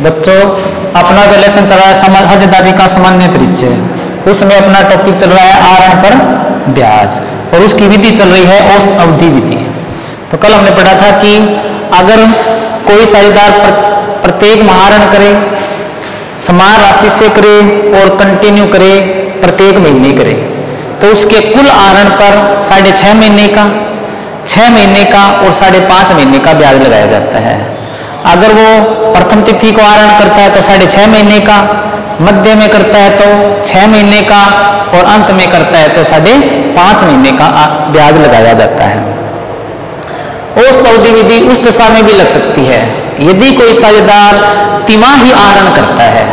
बच्चों अपना जो लेसन चल रहा है हजदारी का सामान्य परिचय, उसमें अपना टॉपिक चल रहा है आहरण पर ब्याज और उसकी विधि चल रही है औसत अवधि विधि। तो कल हमने पढ़ा था कि अगर कोई साझेदार प्रत्येक महारण करे, समान राशि से करे और कंटिन्यू करे, प्रत्येक महीने करे, तो उसके कुल आहरण पर 6.5 महीने का, 6 महीने का और 5.5 महीने का ब्याज लगाया जाता है। अगर वो प्रथम तिथि को आहरण करता है तो 6.5 महीने का, मध्य में करता है तो 6 महीने का और अंत में करता है तो 5.5 महीने का ब्याज लगाया जाता है। औसत अवधि विधि उस दशा में भी लग सकती है यदि कोई साझेदार तिमाही आहरण करता है।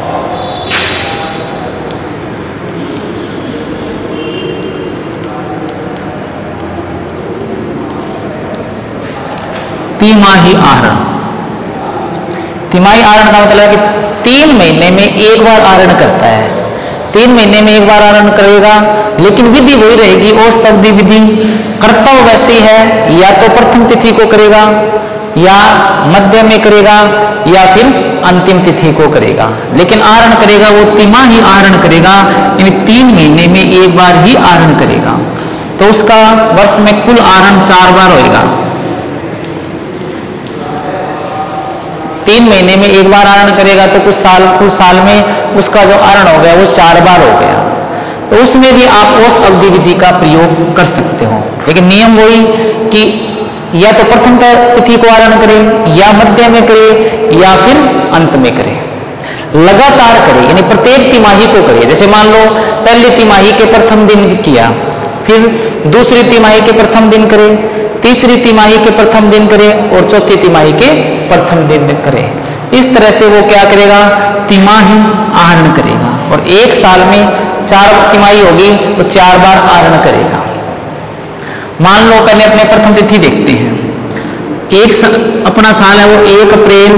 तिमाही आहरण, तिमाही आहरण का मतलब है कि 3 महीने में एक बार आहरण करता है। 3 महीने में एक बार आहरण करेगा, लेकिन विधि वही रहेगी औसत अवधि विधि। करता हुआ वैसे ही है, या तो प्रथम तिथि को करेगा, या मध्य में करेगा, या फिर अंतिम तिथि को करेगा, लेकिन आहरण करेगा वो तिमाही आहरण करेगा, यानी 3 महीने में एक बार ही आहरण करेगा। तो उसका वर्ष में कुल आहरण 4 बार होगा। 3 महीने में एक बार आहरण करेगा तो कुछ साल में उसका जो आहरण हो गया वो 4 बार हो गया। तो उसमें भी आप औसत अवधि विधि का प्रयोग कर सकते हो, लेकिन नियम वही कि या तो प्रथम तिथि को आहरण करें, या मध्य में करें, या फिर अंत में करें। लगातार करें, यानी प्रत्येक तिमाही को करें। जैसे मान लो पहली तिमाही के प्रथम दिन किया, फिर दूसरी तिमाही के प्रथम दिन करें, तीसरी तिमाही के प्रथम दिन करें और चौथी तिमाही के प्रथम दिन करें। इस तरह से वो क्या करेगा, तिमाही आहरण करेगा। और एक साल में 4 तिमाही होगी तो 4 बार आहरण करेगा। मान लो पहले अपने प्रथम तिथि देखते हैं। अपना साल है वो 1 अप्रैल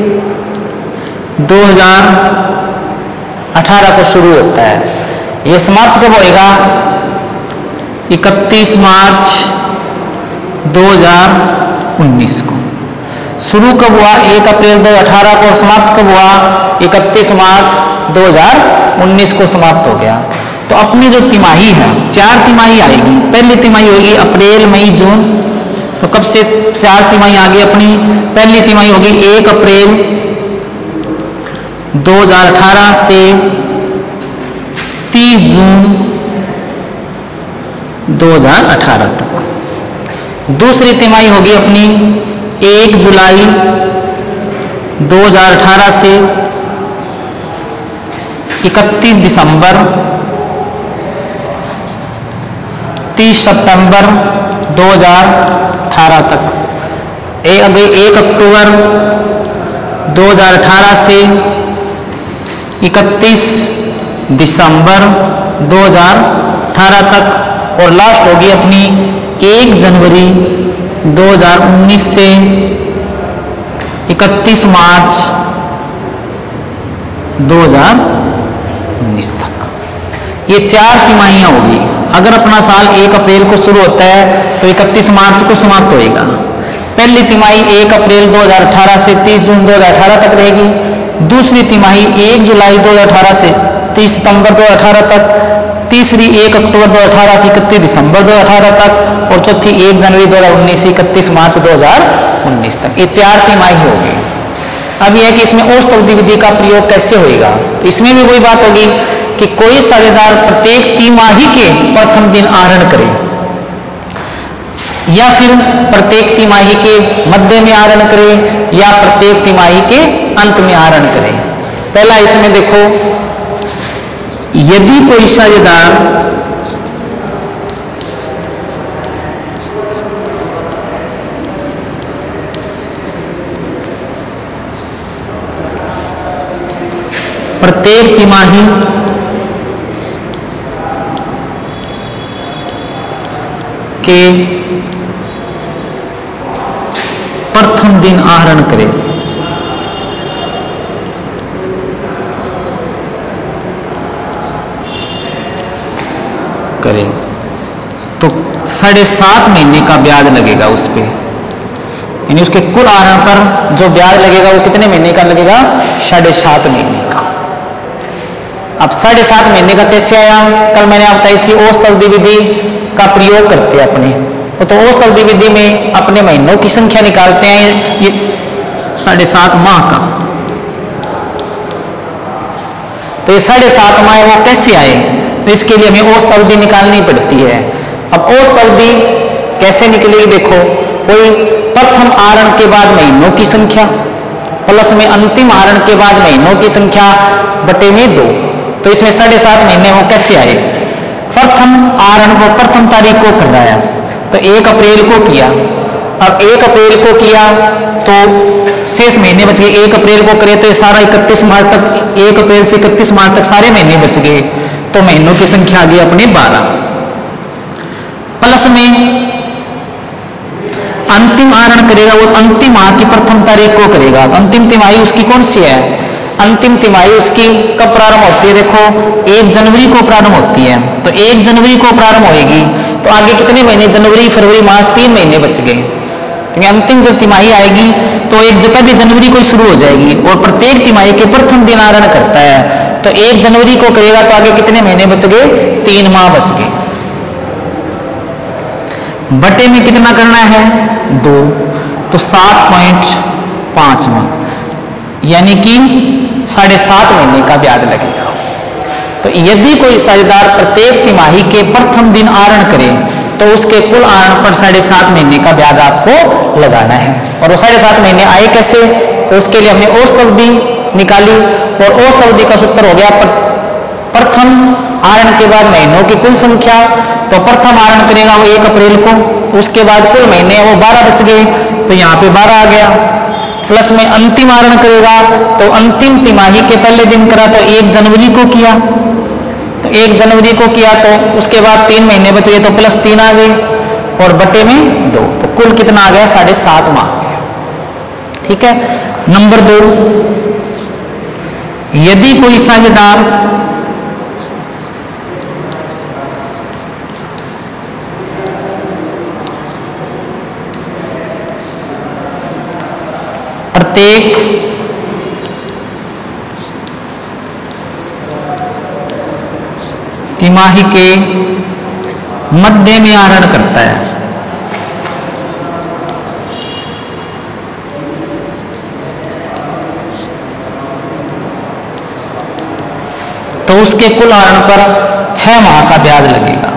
2018 को शुरू होता है। ये समाप्त कब होएगा, 31 मार्च 2019 को। शुरू कब हुआ 1 अप्रैल 2018 को, समाप्त कब हुआ 31 मार्च 2019 को समाप्त हो गया। तो अपनी जो तिमाही है 4 तिमाही आएगी। पहली तिमाही होगी अप्रैल मई जून, तो कब से 4 तिमाही आ गई अपनी। पहली तिमाही होगी 1 अप्रैल 2018 से 30 जून 2018 तक। दूसरी तिमाही होगी अपनी 1 जुलाई 2018 से 31 दिसंबर 30 सितंबर 2018 तक। 1 अक्टूबर 2018 से 31 दिसंबर 2018 तक। और लास्ट होगी अपनी 1 जनवरी 2019 से 31 मार्च 2019 तक। ये 4 तिमाहियां होगी। अगर अपना साल 1 अप्रैल को शुरू होता है तो 31 मार्च को समाप्त होएगा। पहली तिमाही 1 अप्रैल 2018 से 30 जून 2018 तक रहेगी। दूसरी तिमाही 1 जुलाई 2018 से 30 सितंबर 2018 तक। तीसरी 1 अक्टूबर 2018 से 31 दिसंबर 2018 तक। और चौथी 1 जनवरी 2019 से 31 मार्च 2019 तक। ये 4 तिमाही होगी। अब यह है कि इसमें औसत अवधि विधि का प्रयोग कैसे होएगा। तो इसमें भी वही बात होगी कि कोई साझेदार प्रत्येक तिमाही के प्रथम दिन आहरण करे, या फिर प्रत्येक तिमाही के मध्य में आहरण करे, या प्रत्येक तिमाही के अंत में आहरण करे। पहला इसमें देखो, यदि कोई साझेदार प्रत्येक तिमाही के प्रथम दिन आहरण करे, तो 7.5 महीने का ब्याज लगेगा उस पे। यानी उसके कुल आहरण पर जो ब्याज लगेगा वो कितने महीने का लगेगा? 7.5 महीने का। अब 7.5 महीने का कैसे आया? कल मैंने आपको बताई थी औसत अवधि विधि का प्रयोग करते हैं अपने, तो औसत अवधि विधि में अपने महीनों की संख्या निकालते हैं, ये 7.5 माह का। तो ये 7.5 माह वो कैसे आए? तो इसके लिए हमें औसत अवधि निकालनी पड़ती है। अब औसत अवधि कैसे निकलेगी? देखो, कोई प्रथम आहरण के बाद महीनों की संख्या प्लस में अंतिम आहरण के बाद महीनों की संख्या बटे में 2। तो इसमें 7.5 महीने वो कैसे आए? प्रथम आहरण वो प्रथम तारीख को कर रहा है, तो 1 अप्रैल को किया। अब 1 अप्रैल को किया तो शेष महीने बच गए। 1 अप्रैल को करे तो ये सारा 31 मार्च तक, 1 अप्रैल से 31 मार्च तक सारे महीने बच गए, तो महीनों की संख्या आ गई अपने 12। प्लस में अंतिम आहरण करेगा, वो अंतिम माह की प्रथम तारीख को करेगा। अंतिम तिमाही उसकी कौन सी है? अंतिम तिमाही उसकी कब प्रारंभ होती है? देखो, 1 जनवरी को प्रारंभ होती है, तो 1 जनवरी को प्रारंभ होएगी तो आगे कितने महीने? जनवरी, फरवरी, मार्च, 3 महीने बच गए। क्योंकि अंतिम जब तिमाही आएगी तो 1 जनवरी को शुरू हो जाएगी और प्रत्येक तिमाही के प्रथम दिन आहरण करता है, तो 1 जनवरी को करेगा तो आगे कितने महीने बच गए? 3 माह बच गए। बटे में कितना करना है? 2, तो 7.5 माह, यानी कि 7.5 महीने का ब्याज लगेगा। तो यदि कोई साझेदार प्रत्येक तिमाही के प्रथम दिन आहरण करे तो उसके कुल आहरण पर 7.5 महीने का ब्याज आपको लगाना है। और वो 7.5 महीने आए कैसे? तो उसके लिए हमने औसत अवधि निकाली और औसत अवधि का सूत्र हो गया प्रथम आहरण के बाद महीनों की कुल संख्या। तो प्रथम आहरण करेगा वो 1 अप्रैल को, उसके बाद कुल महीने वो 12 बच गए, तो यहाँ पे 12 आ गया। प्लस में अंतिम आहरण करेगा तो अंतिम तिमाही के पहले दिन करा तो 1 जनवरी को किया, तो 1 जनवरी को किया तो उसके बाद 3 महीने बच गए, तो प्लस 3 आ गए और बटे में 2, तो कुल कितना आ गया? 7.5 माह आ गया। ठीक है। नंबर 2, यदि कोई साझेदार प्रत्येक तिमाही के मध्य में आहरण करता है, तो उसके कुल आहरण पर 6 माह का ब्याज लगेगा।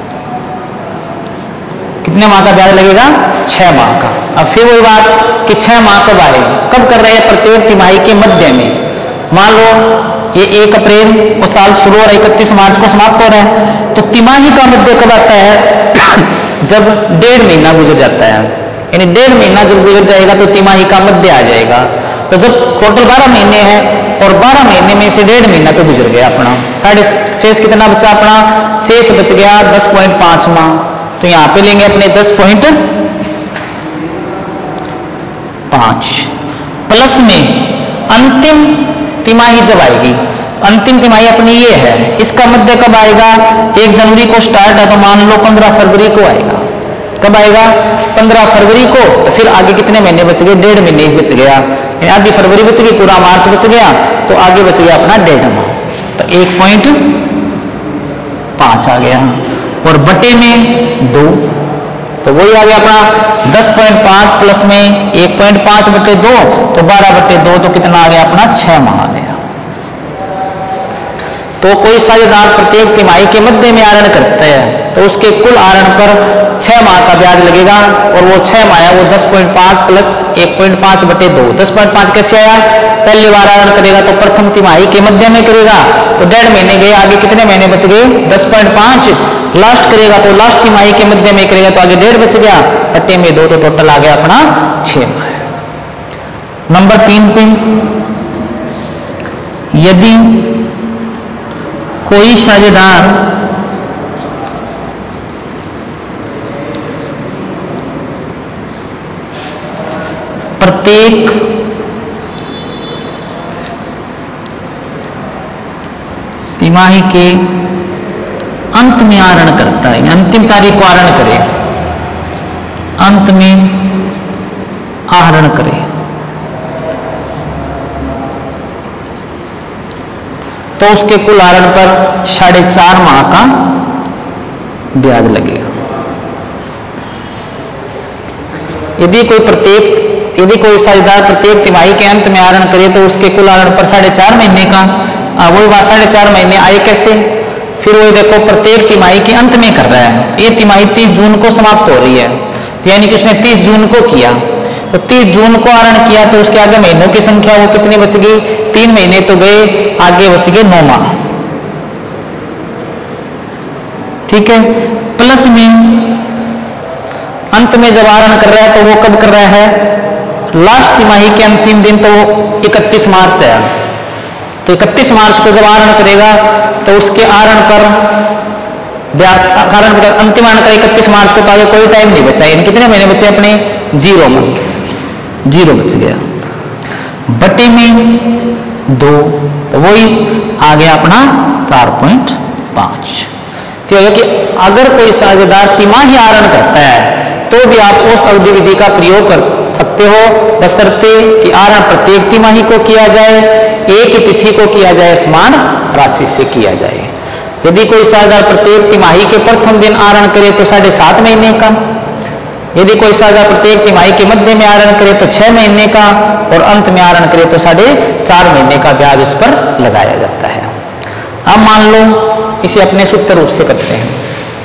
कितने माह का ब्याज लगेगा? 6 माह का। अब फिर वही बात कि 6 माह कब आए? कब कर रहे हैं? प्रत्येक तिमाही के मध्य में। मान लो ये 1 अप्रैल को साल शुरू हो रहा है, 31 मार्च को समाप्त हो रहा है, तो तिमाही का मध्य कब आता है? जब 1.5 महीना गुजर जाता है, यानी 1.5 महीना जब गुजर जाएगा तो तिमाही का मध्य आ जाएगा। तो जब टोटल 12 महीने हैं और 12 महीने में से 1.5 महीना तो गुजर गया अपना, शेष कितना बचा? अपना शेष बच गया 10.5 माह। तो यहाँ पे लेंगे अपने 10.5 प्लस में अंतिम तिमाही जब आएगी, अंतिम तिमाही अपनी ये है, इसका मध्य कब आएगा? 1 जनवरी को स्टार्ट है तो मान लो 15 फरवरी को आएगा। कब आएगा? 15 फरवरी को। तो फिर आगे कितने महीने बच गए? 1.5 महीने बच गया, आधी फरवरी बच गई, पूरा मार्च बच गया, तो आगे बच गया अपना 1.5 माह, तो 1.5 आ गया और बटे में 2, तो वही आ गया अपना 10.5 प्लस में 1.5 बटे 2, तो 12 बटे 2, तो कितना आ गया अपना? 6 माह आ गया। तो कोई साझेदार प्रत्येक तिमाही के मध्य में आहरण करता है तो उसके कुल आहरण पर 6 माह का ब्याज लगेगा और वो 6 माह है वो 10.5 प्लस 1.5 बटे 2। 10.5 कैसे आया? पहली बार आहरण करेगा तो प्रथम तिमाही के मध्य में करेगा तो 1.5 महीने गए, आगे कितने महीने बच गए? 10.5। लास्ट करेगा तो लास्ट तिमाही के मध्य में करेगा तो आगे 1.5 बच गया, बटे में 2, तो टोटल आ गया अपना 6 माह। नंबर 3 पे, यदि कोई साझेदार प्रत्येक तिमाही के अंत में आहरण करता है, अंतिम तारीख को आहरण करे, अंत में आहरण करे तो उसके कुल आहरण पर 4.5 माह का ब्याज लगेगा। यदि कोई साझेदार प्रत्येक तिमाही के अंत में आहरण करे तो उसके कुल आहरण पर 4.5 महीने का, वही बात 4.5 महीने आए कैसे? फिर वही देखो प्रत्येक तिमाही के अंत में कर रहा है। ये तिमाही 30 जून को समाप्त हो रही है, तो यानी कि उसने 30 जून को किया, तो 30 जून को आहरण किया तो उसके आगे महीनों की संख्या वो कितनी बच गई? 3 महीने तो गए, आगे बच गए 9 माह। ठीक है, प्लस में अंत में जब आहरण कर रहा है तो वो कब कर रहा है? लास्ट तिमाही के अंतिम दिन, तो वो 31 मार्च है, तो 31 मार्च को जब आहरण करेगा तो उसके आहरण पर अंतिम आहरण करेगा 31 मार्च को, तो आगे कोई टाइम नहीं बचा, यानी कितने महीने बचे अपने? 0 मंथ, 0 बच गया, बटे में 2, तो वही आ गया अपना 4.5। तो यह कि अगर कोई साझेदार तिमाही आहरण करता है तो भी आप औसत अवधि विधि का प्रयोग कर सकते हो, बशर्ते कि आहरण प्रत्येक तिमाही को किया जाए, एक ही तिथि को किया जाए, समान राशि से किया जाए। यदि कोई साझेदार प्रत्येक तिमाही के प्रथम दिन आहरण करे तो 7.5 महीने का, यदि कोई साझेदार प्रत्येक तिमाही के मध्य में आहरण करे तो 6 महीने का, और अंत में आहरण करे तो 4.5 महीने का ब्याज इस पर लगाया जाता है। अब मान लो इसे अपने सूत्र रूप से करते हैं।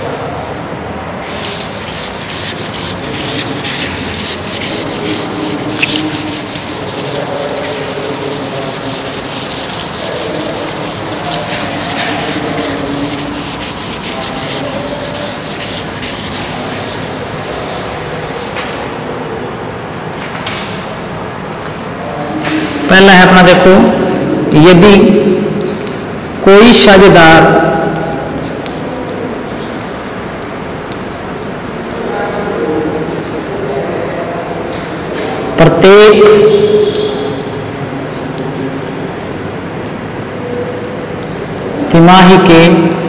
पहला है अपना, देखो, यदि कोई साझेदार प्रत्येक तिमाही के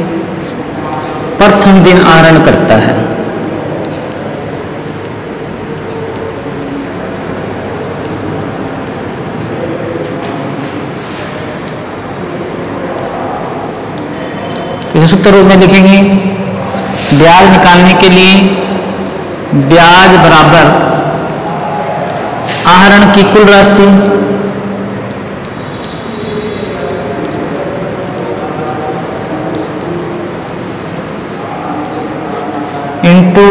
प्रथम दिन आहरण करता है तो सूत्र रूप में लिखेंगे, ब्याज निकालने के लिए ब्याज बराबर आहरण की कुल राशि इंटू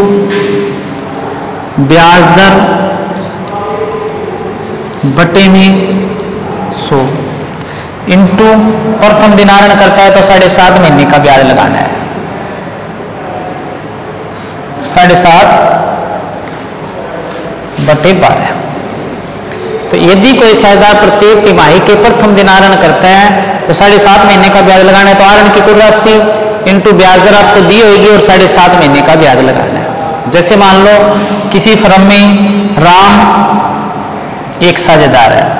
ब्याज दर बटे में 100 इंटू प्रथम दिन आहरण करता है तो 7.5 महीने का ब्याज लगाना है। 7.5 बटे 12। तो यदि कोई साझेदार प्रत्येक तिमाही के प्रथम दिन आहरण करता है तो 7.5 महीने का ब्याज लगाना है, तो आहरण की कुल राशि इंटू ब्याज दर आपको दी होगी और 7.5 महीने का ब्याज लगाना है। जैसे मान लो किसी फर्म में राम एक साझेदार है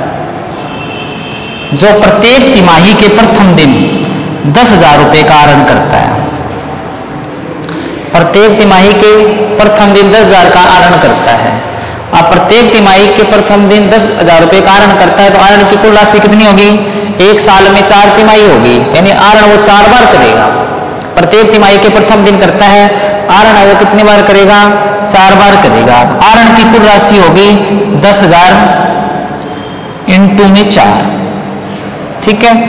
जो प्रत्येक तिमाही के प्रथम दिन 10,000 रुपए का आहरण करता है। प्रत्येक तिमाही के प्रथम दिन 10,000 का आहरण करता है। अब प्रत्येक तिमाही के प्रथम दिन 10,000 रुपए का आहरण करता है तो आहरण की कुल राशि कितनी होगी? एक साल में 4 तिमाही होगी, यानी आहरण वो 4 बार करेगा। प्रत्येक तिमाही के प्रथम दिन करता है, आहरण वो कितनी बार करेगा? 4 बार करेगा। आहरण की कुल राशि होगी 10,000 इंटू में 4, ठीक है,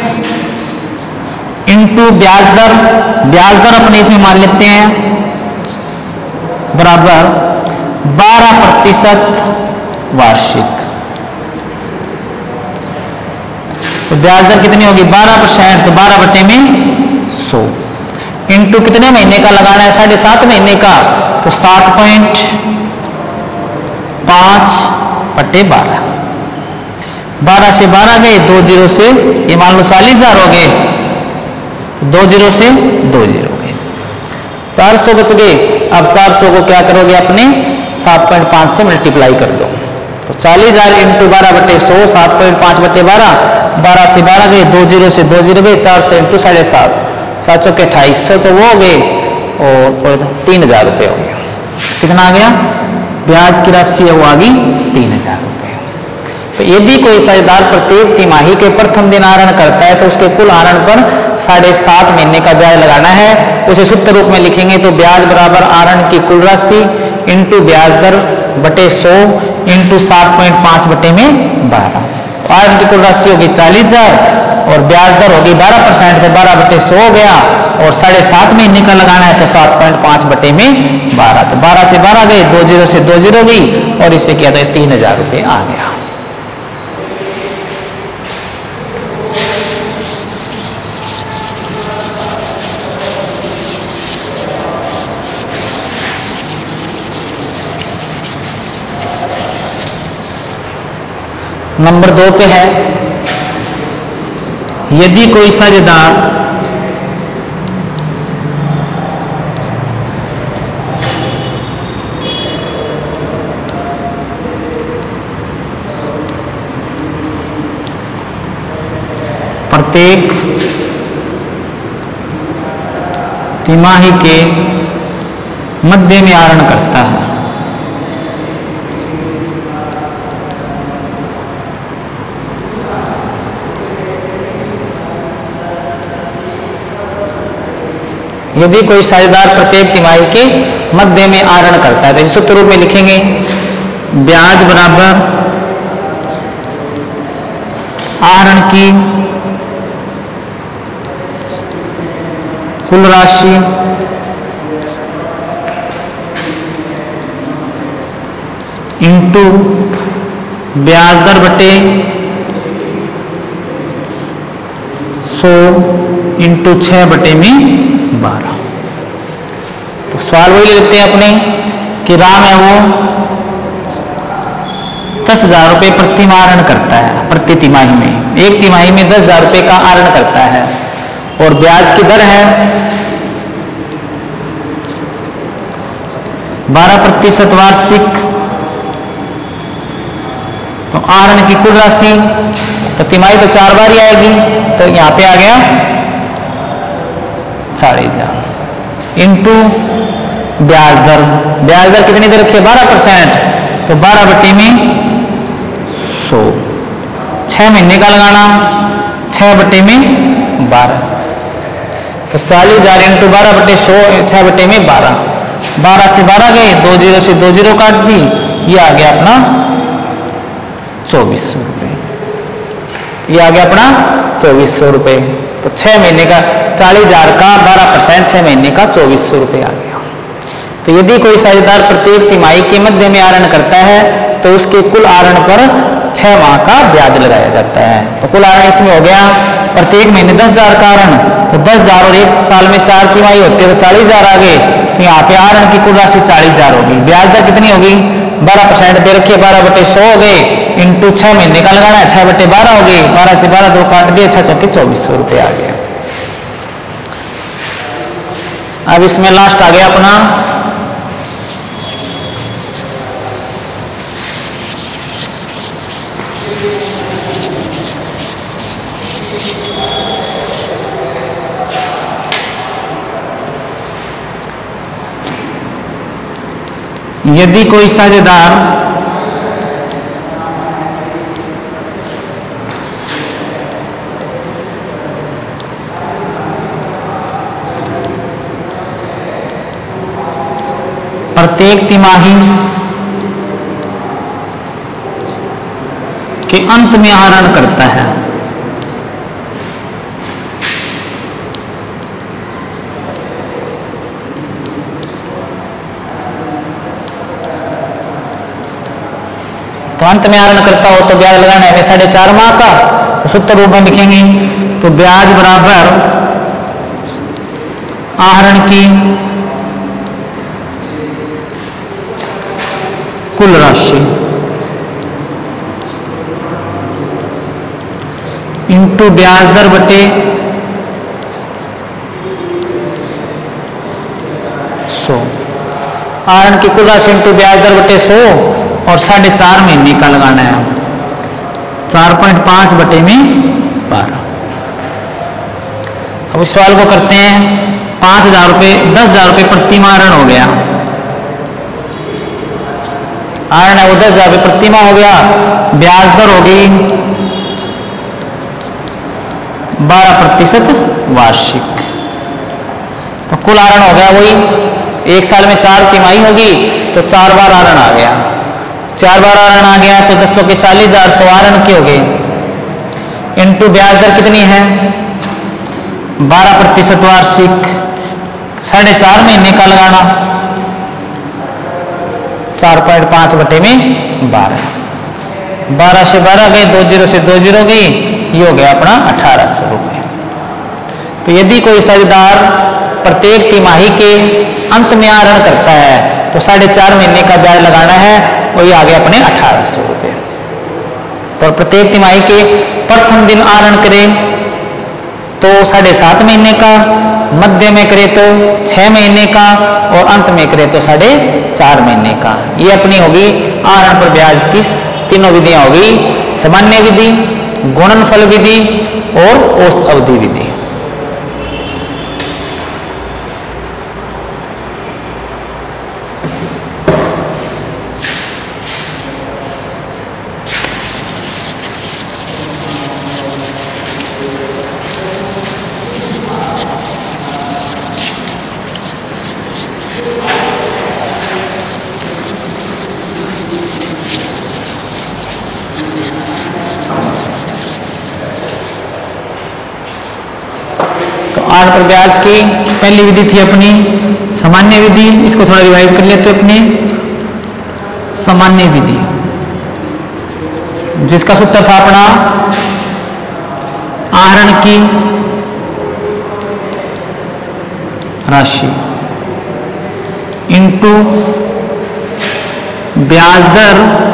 इंटू ब्याज दर। ब्याज दर अपने इसमें मान लेते हैं बराबर 12% वार्षिक। तो ब्याज दर कितनी होगी? 12%, तो 12 बटे में 100 इंटू कितने महीने का लगाना है? 7.5 महीने का, तो 7.5 बटे 12। 12 से 12 गए, 2 जीरो से ये मान लो 40,000 हो गए, 2 जीरो से 2 जीरो गए, 400 बच गए। अब 400 को क्या करोगे? अपने 7.5 से मल्टीप्लाई कर दो, तो 40,000 इंटू 12 बटे 100, 7.5 बटे 12, 12 से 12 गए, 2 जीरो से 2 जीरो गए, 400 इंटू 7.5, 7 चौके 2800, तो वो हो गए और 3,000 रुपये हो गया। कितना आ गया? ब्याज की राशि है वो आ गई 3,000। तो यदि कोई साझेदार प्रत्येक तिमाही के प्रथम दिन आहरण करता है तो उसके कुल आहरण पर 7.5 महीने का ब्याज लगाना है। उसे सूत्र रूप में लिखेंगे तो ब्याज बराबर आहरण की कुल राशि इंटू ब्याज दर बटे 100 इंटू 7.5 बटे में 12। आहरण की कुल राशि होगी 40,000 और ब्याज दर होगी 12%, तो 12 बटे 100 हो गया और 7.5 महीने का लगाना है तो 7.5 बटे में 12। तो 12 से 12 गए, 2 जीरो से 2 जीरो गई और इसे किया था 3,000 रुपये आ गया। नंबर 2 पे है, यदि कोई साझेदार प्रत्येक तिमाही के मध्य में आहरण करता है यदि कोई साझेदार प्रत्येक तिमाही के मध्य में आहरण करता है तो सूत्र रूप में लिखेंगे ब्याज बराबर आहरण की कुल राशि इंटू ब्याज दर बटे 100 इंटू 6 बटे में 12। तो सवाल वही लेते हैं अपने कि राम है वो 10,000 रुपये प्रति माह आहरण करता है, प्रति तिमाही में एक तिमाही में 10,000 रुपये का आहरण करता है और ब्याज की दर है 12% वार्षिक। तो आहरण की कुल राशि तो तिमाही तो 4 बार ही आएगी तो यहां पे आ गया 40,000 इंटू ब्याज दर। ब्याज दर कितनी दर रखी है 12%, तो 12 बटे में 100। 6 महीने का लगाना 6 बटे में 12, तो 40,000 इंटू 12 बटे 100 6 बटे में 12। 12 से 12 गए, 2 जीरो से 2 जीरो काट दी, ये आ गया अपना 2400 रुपये। ये आ गया अपना 2400 रुपये। तो 6 महीने का 40,000 का 12%, 6 महीने का 2400 रुपये आ गया। तो यदि कोई साझेदार प्रत्येक तिमाही के मध्य में आहरण करता है तो उसके कुल आहरण पर 6 माह का ब्याज लगाया जाता है। तो कुल आहरण इसमें हो गया प्रत्येक महीने 10,000 का आहरण, तो 10,000 और एक साल में 4 तिमाही होती है तो 40,000 आ गए। तो यहाँ पे आहरण की कुल राशि 40,000 होगी। ब्याज दर कितनी होगी 12% दे रखी है, 12 बटे 100 हो गए इंटू 6 महीने का लगाना है 6 बटे 12 हो गई। 12 से 12 2 काट दिए, 6 चौके 2400 रुपये आ गया। अब इसमें लास्ट आ गया अपना यदि कोई साझेदार प्रत्येक तिमाही के अंत में आहरण करता है तो अंत में आहरण करता हो तो ब्याज लगाना है 4.5 माह का। तो सूत्र रूप में लिखेंगे तो ब्याज बराबर आहरण की कुल राशि इंटू ब्याज दर बटे 100। आहरण की कुल राशि इंटू ब्याज दर बटे 100 और 4.5 महीने का लगाना है 4.5 बटे में 12। अब इस सवाल को करते हैं 5,000 रुपये 10,000 रुपये प्रति माह ऋण हो गया। आरण है उधर जाके प्रतिमा हो गया, ब्याज दर होगी 12% वार्षिक। तो कुल आरण हो गया वही, एक साल में 4 तिमाही होगी तो 4 बार आरण आ गया, 4 बार आरण आ गया तो 10 के 40,000 तो आरण के हो गए, इनटू ब्याज दर कितनी है 12% वार्षिक, 4.5 महीने का लगाना, 4.5 बटे में 12, 12 से 12 गए, 2 0 से 2 0 गई, ये हो गया अपना 1800 रुपये। तो यदि कोई साझेदार प्रत्येक तिमाही के अंत में आरण करता है तो 4.5 महीने का ब्याज लगाना है, वही आ गया अपने 1800 रुपये। और प्रत्येक तिमाही के प्रथम दिन आरण करें तो 7.5 महीने का, मध्य में करे तो 6 महीने का और अंत में करे तो 4.5 महीने का। ये अपनी होगी आरण पर ब्याज की तीनों विधियां होगी, सामान्य विधि, गुणनफल विधि और औसत अवधि विधि। आरण पर ब्याज की पहली विधि थी अपनी सामान्य विधि, इसको थोड़ा रिवाइज कर लेते अपने सामान्य विधि, जिसका सूत्र था अपना आहरण की राशि इनटू ब्याज दर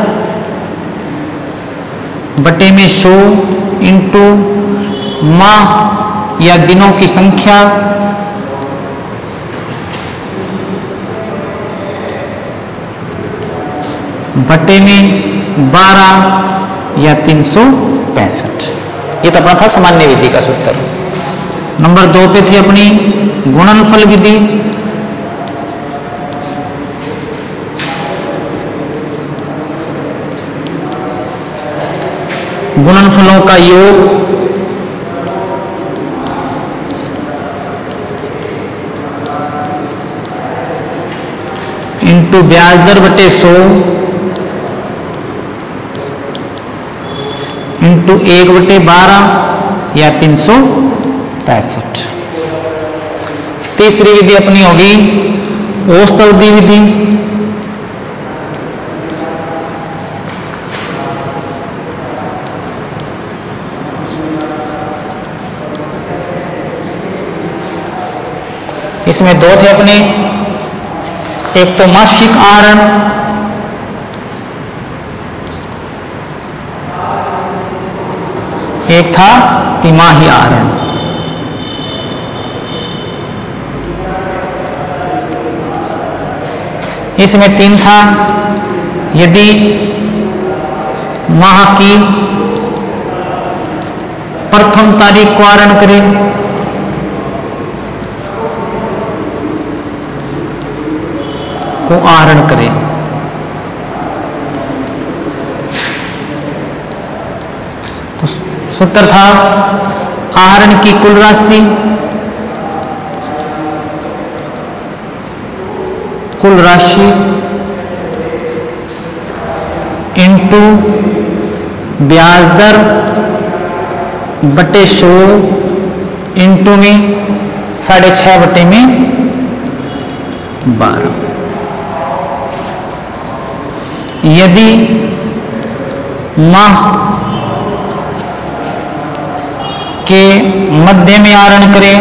बटे में 100 इनटू माह या दिनों की संख्या बटे में 12 या 365। ये तो अपना था सामान्य विधि का सूत्र। नंबर 2 पे थी अपनी गुणनफल विधि, गुणनफलों का योग इनटू ब्याज दर बटे 100 इनटू 1/12 या 365। तीसरी विधि अपनी होगी औसत अवधि विधि, इसमें 2 थे अपने, एक तो मासिक आहरण एक था तिमाही आहरण। इसमें 3 था, यदि माह की प्रथम तारीख को आहरण करें को आहरण करें तो सूत्र था आहरण की कुल राशि इनटू ब्याज दर बटे 100 इनटू में 6.5 बटे में 12। यदि माह के मध्य में आहरण करें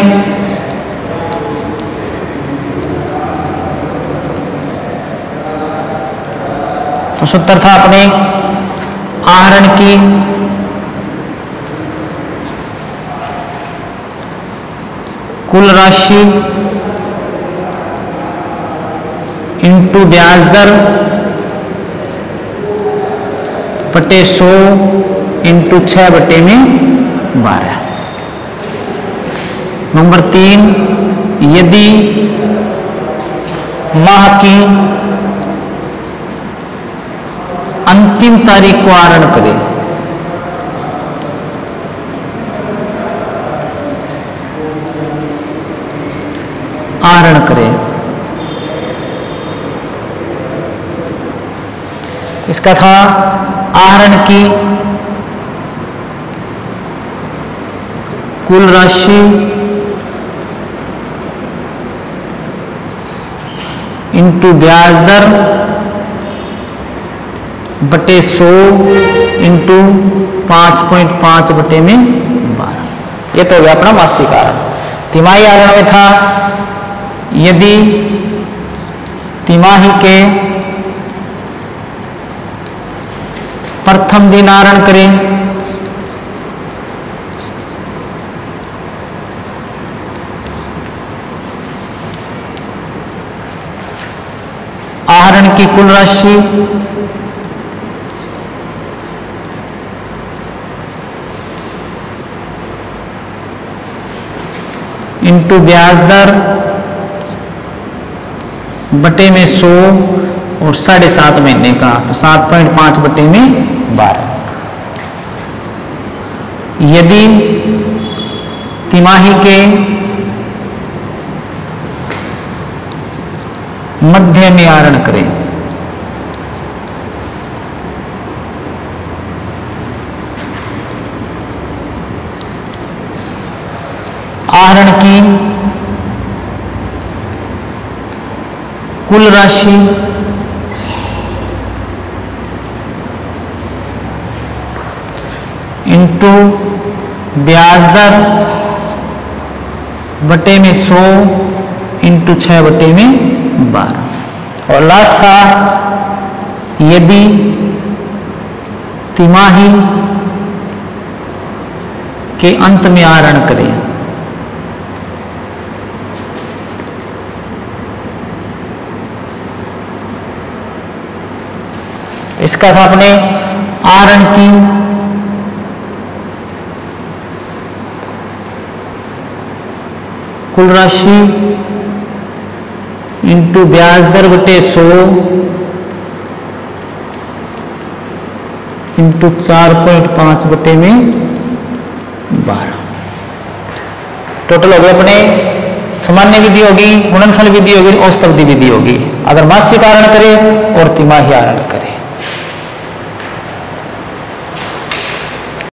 तो सूत्र था अपने आहरण की कुल राशि इनटू ब्याज दर बटे 100 इनटू 6 बटे में 12। नंबर 3, यदि माह की अंतिम तारीख को आहरण करे। आहरण करे। इसका था आहरण की कुल राशि इंटू ब्याज दर बटे 100 इंटू 5.5 बटे में 12। ये तो हो गया अपना मासिक आहरण। तिमाही आहरण में था यदि तिमाही के प्रथम दिन आहरण करें आहरण की कुल राशि इंटू ब्याज दर बटे में 100 और 7.5 महीने का तो 7.5 बटे में 12। यदि तिमाही के मध्य में आहरण करें आहरण की कुल राशि इंटू ब्याज दर बटे में 100 इंटू 6 बटे में 12। और लास्ट था यदि तिमाही के अंत में आहरण करें इसका था अपने आहरण की कुल राशि इंटू ब्याज दर बटे 100 इंटू 4.5 बटे में 12। टोटल हो गए अपने सामान्य विधि होगी, गुणनफल विधि होगी, औसत विधि होगी। अगर मासिक आहरण करे और तिमाही आहरण करे।